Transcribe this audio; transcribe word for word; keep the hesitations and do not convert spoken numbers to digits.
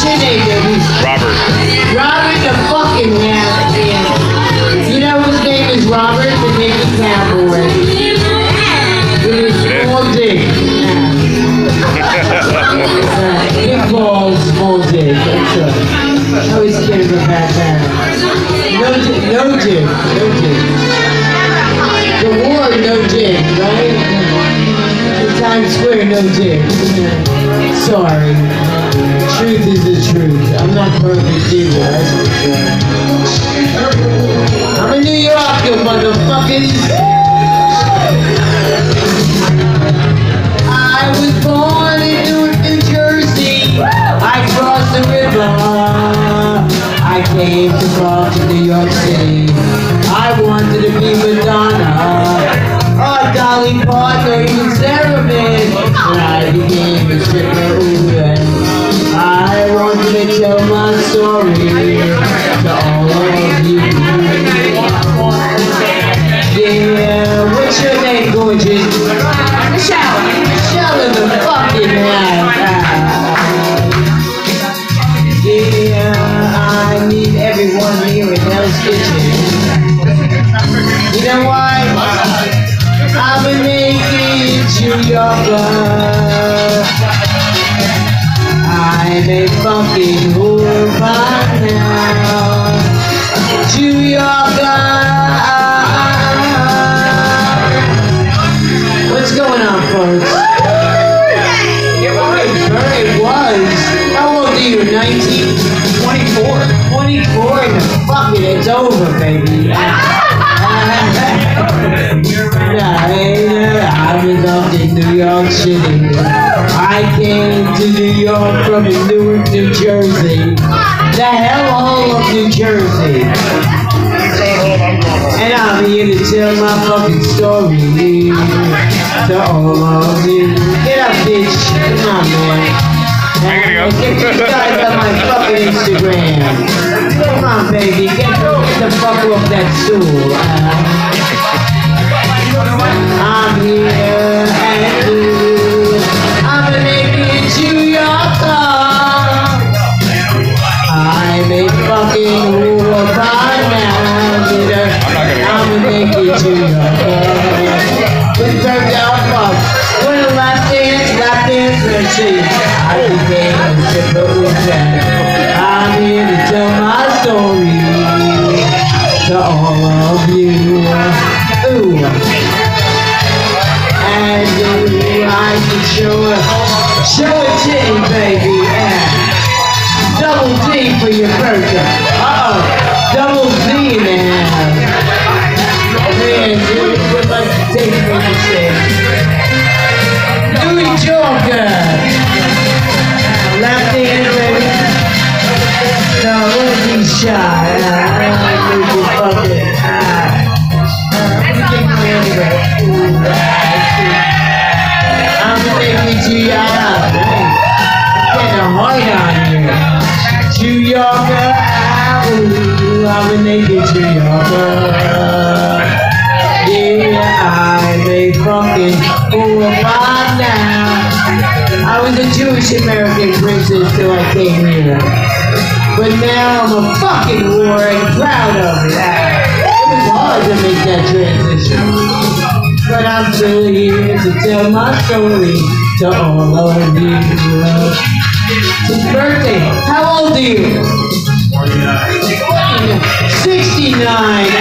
your name, baby? Robert. Robert the fucking half. You know whose name is Robert? The Navy Cowboy. With his small dick. Big balls, small dick. That's right. I always kidding about that. No dick, no dick, no dick. The war, no dick, right? The Times Square, no dick. Sorry. Truth is the truth. I'm not perfect either, that's for sure. I'm a New Yorker, motherfuckers. I was born in Newark, New Jersey. I crossed the river. I came to cross to New York City. I wanted to be Madonna, or Dolly Parton, or even Sarah Mann. And I became a stripper. I wanted to tell my story to all of you. Yeah, what's your name, gorgeous? Michelle. Michelle in the fucking house. Yeah, I need everyone here in Hell's Kitchen. You know why? I'm a naked New Yorker. I'm a fucking whore by now. New Yorker. What's going on, folks? It was. How old are you? nineteen? twenty-four. twenty-four? Fuck it, it's over, baby. I was up in New York City. I came to New York from Newark, New Jersey. The hellhole of New Jersey. And I'm here to tell my fucking story to all of you. Get up, bitch. Come on, man. I'm gonna go. Get these guys on my fucking Instagram. Come on, baby. Get, get the fuck off that stool. Uh, I'm here and you. I'm a naked New Yorker. I'm a fucking whore by now. I'm a naked New Yorker. With turned out fuck. What a lap dance, lap dance, let's see. I became a stripper with that. I'm here to tell my story to all of you. Ooh. And ooh, I can show a, show a titty, baby. Yeah. Double D for your birthday. Uh-oh. Double D now. Man, dude, would like to take me to say. Louis Joker. Left hand, baby. No, let me shot. I'm gonna take me to your house. Getting a heart on here. New Yorker. Ooh, I'm a naked New Yorker. Yeah, I'm a fucking fool by now. I was a Jewish American princess till I came here. But now I'm a fucking whore and proud of it. It was hard to make that transition. But I'm still here to tell my story to all of you. It's his birthday. How old are you? forty-nine. sixty-nine.